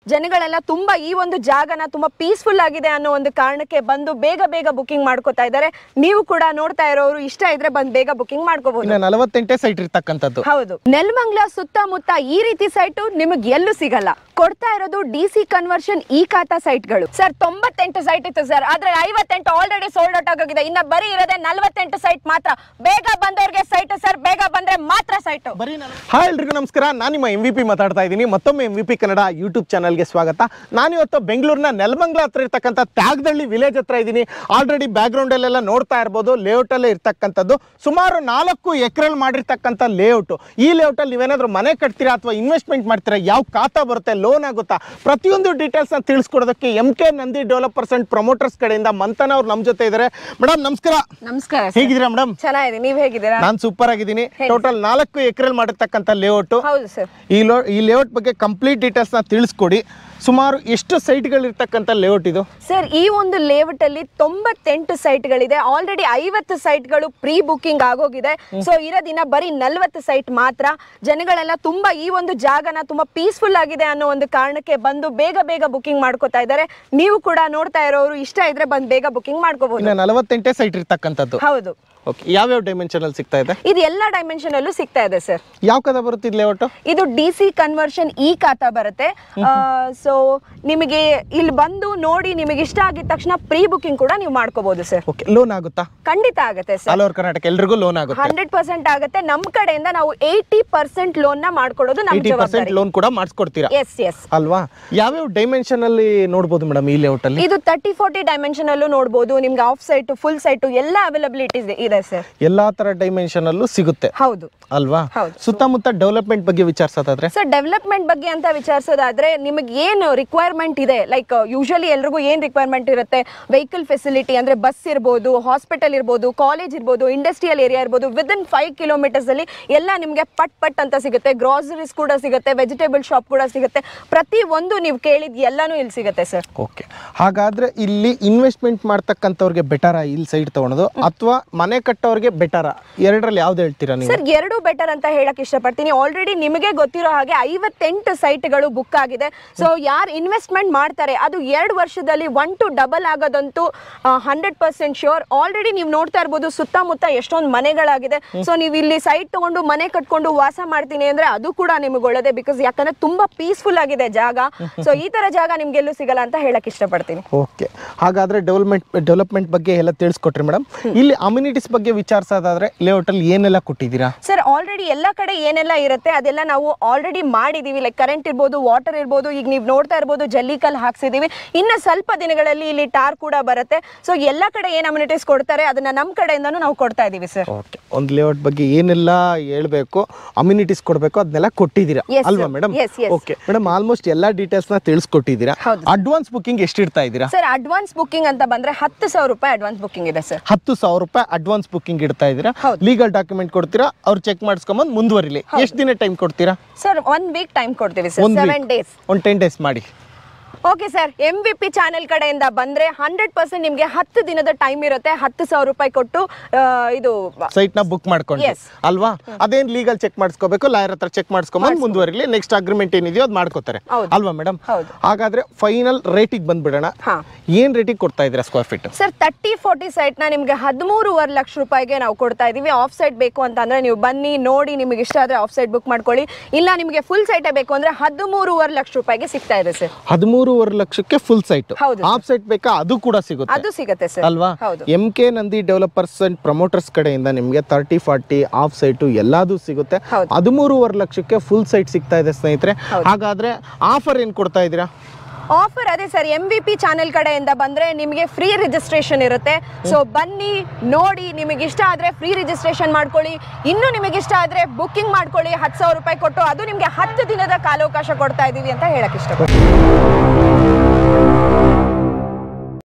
ಜನಗಳೆಲ್ಲ ತುಂಬಾ ಈ ಒಂದು ಜಾಗನ ತುಂಬಾ ಪೀಸ್ಫುಲ್ ಆಗಿದೆ ಅನ್ನೋ ಒಂದು ಕಾರಣಕ್ಕೆ ಬಂದು ಬೇಗ ಬೇಗ ಬುಕಿಂಗ್ ಮಾಡ್ಕೋತಾ ಇದ್ದಾರೆ. ನೀವು ಕೂಡ ನೋಡ್ತಾ ಇರೋರು ಇಷ್ಟ ಇದ್ರೆ ಬಂದು ಬೇಗ ಬುಕಿಂಗ್ ಮಾಡ್ಕೋಬಹುದು. 48 ಸೈಟ್ ಇರ್ತಕ್ಕಂಥದ್ದು. ಹೌದು, ನೆಲಮಂಗಲ ಸುತ್ತಮುತ್ತ ಈ ರೀತಿ ಸೈಟ್ ನಿಮಗೆ ಎಲ್ಲೂ ಸಿಗಲ್ಲ. ಕೊಡ್ತಾ ಇರೋದು ಡಿಸಿ ಕನ್ವರ್ಷನ್ ಈ ಖಾತಾ ಸೈಟ್ಗಳು. ಸರ್ 98 ಸೈಟ್ ಇತ್ತು ಸರ್, ಆದ್ರೆ 58 ಆಲ್ರೆಡಿ ಸೋಲ್ಡ್ ಔಟ್ ಆಗೋಗಿದೆ. ಇನ್ನ ಬರೀ ಇರೋದೇ 48 ಸೈಟ್ ಮಾತ್ರ. ಬೇಗ ಬಂದವ್ರಿಗೆ ಸೈಟ್ ಸರ್, ಬೇಗ ಬಂದ್ರೆ ಮಾತ್ರ ಸೈಟ್. ಹಾಯ್ ಎಲ್ರಿಗೂ ನಮಸ್ಕಾರ, ನಾನು ನಿಮ್ಮ MVP ಮಾತಾಡ್ತಾ ಇದ್ದೀನಿ. ಮತ್ತೊಮ್ಮೆ MVP ಕನ್ನಡ ಯೂಟ್ಯೂಬ್ ಚಾನಲ್ಗೆ ಸ್ವಾಗತ. ನಾನಿವತ್ತು ಬೆಂಗಳೂರಿನ ನೆಲಮಂಗಲ ಹತ್ರ ಇರ್ತಕ್ಕಂಥ ತ್ಯಾಗದಳ್ಳಿ ವಿಲೇಜ್ ಹತ್ರ ಇದ್ದೀನಿ. ಆಲ್ರೆಡಿ ಬ್ಯಾಕ್ ಗ್ರೌಂಡ್ ಅಲ್ಲೆಲ್ಲ ನೋಡ್ತಾ ಇರ್ಬೋದು, ಲೇಔಟ್ ಅಲ್ಲೇ ಇರ್ತಕ್ಕಂಥದ್ದು. ಸುಮಾರು 4 ಎಕರೆಲ್ ಮಾಡಿರ್ತಕ್ಕಂಥ ಲೇಔಟ್. ಈ ಲೇಔಟ್ ಅಲ್ಲಿ ನೀವೇನಾದ್ರೂ ಮನೆ ಕಟ್ತೀರಾ ಅಥವಾ ಇನ್ವೆಸ್ಟ್ಮೆಂಟ್ ಮಾಡ್ತೀರಾ, ಯಾವ ಖಾತಾ ಬರುತ್ತೆ, ಲೋನ್ ಆಗುತ್ತಾ, ಪ್ರತಿಯೊಂದು ಡೀಟೇಲ್ಸ್ ನ ತಿಳಿಸ್ಕೊಡೋದಕ್ಕೆ MK Nandi developers and promoters ಕಡೆಯಿಂದ ಮಂಥನ ಅವ್ರು ನಮ್ಮ ಜೊತೆ ಇದ್ದಾರೆ. ಮೇಡಮ್ ನಮಸ್ಕಾರ. ನಮಸ್ಕಾರ. ಹೇಗಿದ್ದೀರಾ ಮೇಡಮ್? ಚೆನ್ನಾಗಿದೆ, ನೀವ್ ಹೇಗಿದ್ದೀರಾ? ನಾನು ಸೂಪರ್ ಆಗಿದ್ದೀನಿ. ಟೋಟಲ್ 4 ಎಕರೆಲ್ ಮಾಡಿರ್ತಕ್ಕಂಥ ಲೇಔಟ್. ಹೌದು ಸರ್. ಈ ಲೇಔಟ್ ಬಗ್ಗೆ ಕಂಪ್ಲೀಟ್ ಡೀಟೇಲ್ಸ್ ನ ತಿಳಿಸ್ಕೊಡಿ. ಸುಮಾರು ಎಷ್ಟು ಸೈಟ್ಗಳು ಇರ್ತಕ್ಕಂಥ ಲೇಔಟ್ ಇದು? ಸರ್, ಈ ಒಂದು ಲೇಔಟ್ ಅಲ್ಲಿ 98 ಸೈಟ್ಗಳಿದೆ. ಆಲ್ರೆಡಿ 50 ಸೈಟ್ಗಳು ಪ್ರೀ ಬುಕಿಂಗ್ ಆಗೋಗಿದೆ. ಸೊ ಇರೋದಿನ ಬರೀ 40 ಸೈಟ್ ಮಾತ್ರ. ಜನಗಳೆಲ್ಲ ತುಂಬಾ ಈ ಒಂದು ಜಾಗನ ತುಂಬಾ ಪೀಸ್ಫುಲ್ ಆಗಿದೆ ಅನ್ನೋ ಒಂದು ಕಾರಣಕ್ಕೆ ಬಂದು ಬೇಗ ಬೇಗ ಬುಕಿಂಗ್ ಮಾಡ್ಕೋತಾ ಇದ್ದಾರೆ. ನೀವು ಕೂಡ ನೋಡ್ತಾ ಇರೋರು ಇಷ್ಟ ಇದ್ರೆ ಬಂದು ಬೇಗ ಬುಕಿಂಗ್ ಮಾಡ್ಕೋಬಹುದು. 48 ಸೈಟ್ ಇರ್ತಕ್ಕಂಥದ್ದು. ಹೌದು. ಓಕೆ, ಯಾವ್ಯಾವ ಡೈಮೆನ್ಷನ್ ಅಲ್ಲಿ ಸಿಗ್ತಾ ಇದೆ? ಇದು ಎಲ್ಲ ಡೈಮೆನ್ಷನ್ ಅಲ್ಲೂ ಸಿಗ್ತಾ ಇದೆ ಸರ್. ಯಾವ ಖಾತಾ ಬರುತ್ತೆ ಇದು ಲೇಔಟ್? ಇದು ಡಿಸಿ ಕನ್ವರ್ಷನ್ ಈ ಖಾತಾ ಬರುತ್ತೆ. ಸೊ ನಿಮಗೆ ಇಲ್ಲಿ ಬಂದು ನೋಡಿ ನಿಮಗೆ ಇಷ್ಟ ಆಗಿದ ತಕ್ಷಣ ಪ್ರೀ ಬುಕಿಂಗ್ ಕೂಡ ನೀವು ಮಾಡ್ಕೋಬಹುದು ಸರ್. ಓಕೆ, ಲೋನ್ ಆಗುತ್ತಾ? ಖಂಡಿತ ಆಗುತ್ತೆ ಸರ್. ಆಲ್ ಓವರ್ ಕರ್ನಾಟಕ ಎಲ್ರಿಗೂ ಲೋನ್ ಆಗುತ್ತೆ. 100% ಆಗುತ್ತೆ. ನಮ್ಮ ಕಡೆಯಿಂದ ನಾವು 80% ಲೋನ್ ನ ಮಾಡ್ಕೊಡೋದು ನಮ್ಮ ಜವಾಬ್ದಾರಿ. 80% ಲೋನ್ ಕೂಡ ಮಾಡಿಸ್ಕೊಡ್ತೀರಾ? ಎಸ್ ಅಲ್ವಾ? ಯಾವ್ಯಾವ ಡೈಮೆನ್ಷನ್ ಅಲ್ಲಿ ನೋಡಬಹುದು ಮೇಡಮ್ ಈ ಲೇಔಟ್ ಅಲ್ಲಿ? ಇದು 30-40 ಡೈಮೆನ್ಷನ್ ಅಲ್ಲೂ ನೋಡಬಹುದು. ನಿಮ್ಗೆ ಆಫ್ ಸೈಟ್, ಫುಲ್ ಸೈಟ್ ಎಲ್ಲ ಅವೈಲಬಿಲಿಟಿ ಇದೆ ಸರ್. ಎಲ್ಲಾ ತರ ಡೈಮೆನ್ಷನ್ ಅಲ್ಲೂ ಸಿಗುತ್ತೆ. ಹೌದು ಅಲ್ವಾ? ಸುತ್ತಮುತ್ತ ಡೆವಲಪ್ಮೆಂಟ್ ಬಗ್ಗೆ ವಿಚಾರಿಸೋದಾದ್ರೆ? ಸರ್, ಡೆವಲಪ್ಮೆಂಟ್ ಬಗ್ಗೆ ಅಂತ ವಿಚಾರಿಸೋದಾದ್ರೆ ನಿಮಗೆ ಏನು ರಿಕ್ವೈರ್ಮೆಂಟ್ ಇದೆ, ಲೈಕ್ ಯೂಶಲಿ ಎಲ್ರಿಗೂ ಏನ್ ರಿಕ್ವೈರ್ಮೆಂಟ್ ಇರುತ್ತೆ, ವೆಹಿಕಲ್ ಫೆಸಿಲಿಟಿ ಅಂದ್ರೆ ಬಸ್ ಇರ್ಬೋದು, ಹಾಸ್ಪಿಟಲ್ ಇರ್ಬೋದು, ಕಾಲೇಜ್ ಇರ್ಬೋದು, ಇಂಡಸ್ಟ್ರಿಯಲ್ ಏರಿಯಾ ಇರ್ಬೋದು, ವಿದಿನ್ 5 ಕಿಲೋಮೀಟರ್ಸ್ ಅಲ್ಲಿ ಎಲ್ಲ ನಿಮ್ಗೆ ಪಟ್ ಅಂತ ಸಿಗುತ್ತೆ. ಗ್ರಾಸರೀಸ್ ಕೂಡ ಸಿಗುತ್ತೆ, ವೆಜಿಟೇಬಲ್ ಶಾಪ್ ಕೂಡ ಸಿಗುತ್ತೆ. ಪ್ರತಿ ಒಂದು ನೀವು ಕೇಳಿದ್ ಎಲ್ಲಾನು ಇಲ್ಲಿ ಸಿಗುತ್ತೆ ಸರ್. ಓಕೆ, ಹಾಗಾದ್ರೆ ಇಲ್ಲಿ ಇನ್ವೆಸ್ಟ್ಮೆಂಟ್ ಮಾಡ್ತಕ್ಕಂಥವ್ರಿಗೆ ಬೆಟರಾ ಇಲ್ಲಿ ಸೈಟ್ ತಗೊಳೋದು ಅಥವಾ ಮನೆ ಕಟ್ಟೋರಿಗೆ ಬೆಟರಾ? ಎರಡರಲ್ಲಿ ಯಾವ್ದು ಹೇಳ್ತೀರಾ ನೀವು? ಸರ್, ಎರಡು ಬೆಟರ್ ಅಂತ ಹೇಳಕ್ ಇಷ್ಟಪಡ್ತೀನಿ. ಆಲ್ರೆಡಿ ನಿಮಗೆ ಗೊತ್ತಿರೋ ಹಾಗೆ 58 ಸೈಟ್ಗಳು ಬುಕ್ ಆಗಿದೆ. ಸೊ ಯಾರು ಇನ್ವೆಸ್ಟ್ಮೆಂಟ್ ಮಾಡ್ತಾರೆ ಅದು 2 ವರ್ಷದಲ್ಲಿ 1 to ಡಬಲ್ ಆಗೋದಂತೂ 100% ಶ್ಯೂರ್. ಆಲ್ರೆಡಿ ನೀವು ನೋಡ್ತಾ ಇರ್ಬೋದು ಸುತ್ತಮುತ್ತ ಎಷ್ಟೊಂದು ಮನೆಗಳಾಗಿದೆ. ಸೊ ನೀವು ಇಲ್ಲಿ ಸೈಟ್ ತಗೊಂಡು ಮನೆ ಕಟ್ಕೊಂಡು ವಾಸ ಮಾಡ್ತೀನಿ ಅಂದ್ರೆ ಅದು ಕೂಡ ನಿಮಗೆ ಒಳ್ಳೇದೇ. ಬಿಕಾಸ್ ಯಾಕಂದ್ರೆ ತುಂಬಾ ಪೀಸ್ಫುಲ್ ಆಗಿದೆ ಜಾಗ. ಸೊ ಈ ತರ ಜಾಗ ನಿಮ್ಗೆಲ್ಲೂ ಸಿಗಲ್ಲ ಅಂತ ಹೇಳಕ್ ಇಷ್ಟಪಡ್ತೀನಿ. ಓಕೆ, ಹಾಗಾದ್ರೆ ಡೆವಲಪ್ಮೆಂಟ್ ಬಗ್ಗೆ ಎಲ್ಲ ತಿಳಿಸ್ಕೊಟ್ರಿ ಮೇಡಮ್. ಇಲ್ಲಿ ಅಮ್ಯುನಿಟೀಸ್ ಬಗ್ಗೆ ವಿಚಾರಿಸೋದಾದ್ರೆ ಲೇಔಟ್ ಅಲ್ಲಿ ಏನೆಲ್ಲ ಕೊಟ್ಟಿದ್ದೀರಾ? ಸರ್, ಆಲ್ರೆಡಿ ಎಲ್ಲ ಕಡೆ ಏನೆಲ್ಲ ಇರುತ್ತೆ ಅದೆಲ್ಲ ನಾವು ಆಲ್ರೆಡಿ ಮಾಡಿದೀವಿ. ಲೈಕ್ ಕರೆಂಟ್ ಇರ್ಬೋದು, ವಾಟರ್ ಇರ್ಬೋದು. ಈಗ ನೀವು ನೋಡ್ತಾ ಇರ್ಬೋದು ಜಲ್ಲಿಕಲ್ ಹಾಕ್ಸಿದೀವಿ. ಇನ್ನು ಸ್ವಲ್ಪ ದಿನಗಳಲ್ಲಿ ಇಲ್ಲಿ ಟಾರ್ ಕೂಡ ಬರುತ್ತೆ. ಸೊ ಎಲ್ಲ ಕಡೆ ಏನ್ ಅಮ್ಯುನಿಟೀಸ್ ಕೊಡ್ತಾರೆ ಅದನ್ನ ನಮ್ಮ ಕಡೆಯಿಂದನೂ ನಾವು ಕೊಡ್ತಾ ಇದೀವಿ ಸರ್. ಓಕೆ, ಒಂದು ಲೇಔಟ್ ಬಗ್ಗೆ ಏನೆಲ್ಲ ಹೇಳ್ಬೇಕು, ಅಮ್ಯುನಿಟೀಸ್ ಕೊಡಬೇಕು ಅದನ್ನೆಲ್ಲ ಕೊಟ್ಟಿದ್ದೀರಾ ಅಲ್ವಾ ಮೇಡಮ್? ಓಕೆ ಮೇಡಮ್, ಆಲ್ಮೋಸ್ಟ್ ಎಲ್ಲಾ ಡೀಟೇಲ್ಸ್ ನ ತಿಳಿಸ್ಕೊಟ್ಟಿದ್ದೀರಾ. ಅಡ್ವಾನ್ಸ್ ಬುಕಿಂಗ್ ಎಷ್ಟು ಇಡ್ತಾ ಇದ್ದೀರಾ? ಸರ್, ಅಡ್ವಾನ್ಸ್ ಬುಕಿಂಗ್ ಅಂತ ಬಂದ್ರೆ 10,000 ರೂಪಾಯಿ ಅಡ್ವಾನ್ಸ್ ಬುಕಿಂಗ್ ಇದೆ ಸರ್. 10,000 ರೂಪಾಯಿ ಅಡ್ವಾನ್ಸ್ ಬುಕಿಂಗ್ ಇಡ್ತಾ ಇದ್ದೀರಾ. ಲೀಗಲ್ ಡಾಕ್ಯುಮೆಂಟ್ ಕೊಡ್ತೀರಾ, ಅವ್ರು ಚೆಕ್ ಮಾಡಿಸ್ಕೊಂಬಂದು ಮುಂದುವರಿಲಿ. ಎಷ್ಟು ದಿನ ಟೈಮ್ ಕೊಡ್ತೀರಾ? ಸರ್, 1 ವೀಕ್ ಟೈಮ್ ಕೊಡ್ತೀವಿ ಸರ್. 7 ಡೇಸ್. ಒಂದು 10 ಡೇಸ್ ಮಾಡಿ. ಓಕೆ ಸರ್, MVP ಚಾನೆಲ್ ಕಡೆಯಿಂದ ಬಂದ್ರೆ 100% ನಿಮ್ಗೆ 10 ದಿನದ ಟೈಮ್ ಇರುತ್ತೆ. 10,000 ರೂಪಾಯಿ ಕೊಟ್ಟು ಇದು ಸೈಟ್ ನ ಬುಕ್ ಮಾಡ್ಕೊಂಡು ಅಲ್ವಾ? ಅದೇನ್ ಲೀಗಲ್ ಚೆಕ್ ಮಾಡಿಸ್ಕೋಬೇಕು, ಲಾಯರ್ ಹತ್ರ ಚೆಕ್ ಮಾಡಿಸ್ಕೊಂಬಂದು ಮುಂದುವರಿಲಿ. ನೆಕ್ಸ್ಟ್ ಅಗ್ರಿಮೆಂಟ್ ಏನಿದೆಯೋ ಅದು ಮಾಡ್ಕೋತಾರೆ ಅಲ್ವಾ ಮೇಡಮ್? ಹಾಗಾದ್ರೆ ಫೈನಲ್ ರೇಟಿಗೆ ಬಂದ್ಬಿಡೋಣ. ಏನ್ ರೇಟಿಗೆ ಕೊಡ್ತಾ ಇದ್ದೀರಾ ಸ್ಕ್ವೇರ್ ಫೀಟ್? ಸರ್, 30-40 ಸೈಟ್ ನ ನಿಮ್ಗೆ 13.5 ಲಕ್ಷ ರೂಪಾಯಿಗೆ ನಾವು ಕೊಡ್ತಾ ಇದೀವಿ. ಆಫ್ ಸೈಟ್ ಬೇಕು ಅಂತ ಅಂದ್ರೆ ನೀವು ಬನ್ನಿ ನೋಡಿ, ನಿಮ್ಗೆ ಇಷ್ಟ ಆದ್ರೆ ಆಫ್ ಸೈಟ್ ಬುಕ್ ಮಾಡ್ಕೊಳ್ಳಿ. ಇಲ್ಲ ನಿಮ್ಗೆ ಫುಲ್ ಸೈಟ್ ಬೇಕು ಅಂದ್ರೆ 13.5 ಲಕ್ಷ ರೂಪಾಯಿಗೆ ಸಿಗ್ತಾ ಇದೆ ಸರ್. 13.5 ಲಕ್ಷಕ್ಕೆ ಫುಲ್ ಸೈಟ್. ಆಫ್ ಸೈಟ್ ಬೇಕಾ? ಅದು ಕೂಡ ಸಿಗುತ್ತೆ. ಅದು ಸಿಗುತ್ತೆ ಸರ್ ಅಲ್ವಾ? MK Nandi developers and promoters ಕಡೆಯಿಂದ ನಿಮ್ಗೆ 30-40 ಆಫ್ ಸೈಟ್ ಎಲ್ಲಾದು ಸಿಗುತ್ತೆ. 13.5 ಲಕ್ಷಕ್ಕೆ ಫುಲ್ ಸೈಟ್ ಸಿಗ್ತಾ ಇದೆ ಸ್ನೇಹಿತರೆ. ಹಾಗಾದ್ರೆ ಆಫರ್ ಏನ್ ಕೊಡ್ತಾ ಇದ್ದೀರಾ? ಆಫರ್ ಅದೇ ಸರ್, MVP ಚಾನೆಲ್ ಕಡೆಯಿಂದ ಬಂದ್ರೆ ನಿಮಗೆ ಫ್ರೀ ರಿಜಿಸ್ಟ್ರೇಷನ್ ಇರುತ್ತೆ. ಸೊ ಬನ್ನಿ ನೋಡಿ, ನಿಮಗೆ ಇಷ್ಟ ಆದ್ರೆ ಫ್ರೀ ರಿಜಿಸ್ಟ್ರೇಷನ್ ಮಾಡ್ಕೊಳ್ಳಿ. ಇನ್ನು ನಿಮಗೆ ಇಷ್ಟ ಆದ್ರೆ ಬುಕಿಂಗ್ ಮಾಡ್ಕೊಳ್ಳಿ 10,000 ರೂಪಾಯಿ ಕೊಟ್ಟು. ಅದು ನಿಮ್ಗೆ 10 ದಿನದ ಕಾಲಾವಕಾಶ ಕೊಡ್ತಾ ಇದೀವಿ ಅಂತ ಹೇಳಕ್ ಇಷ್ಟಪಡ್ತೀನಿ.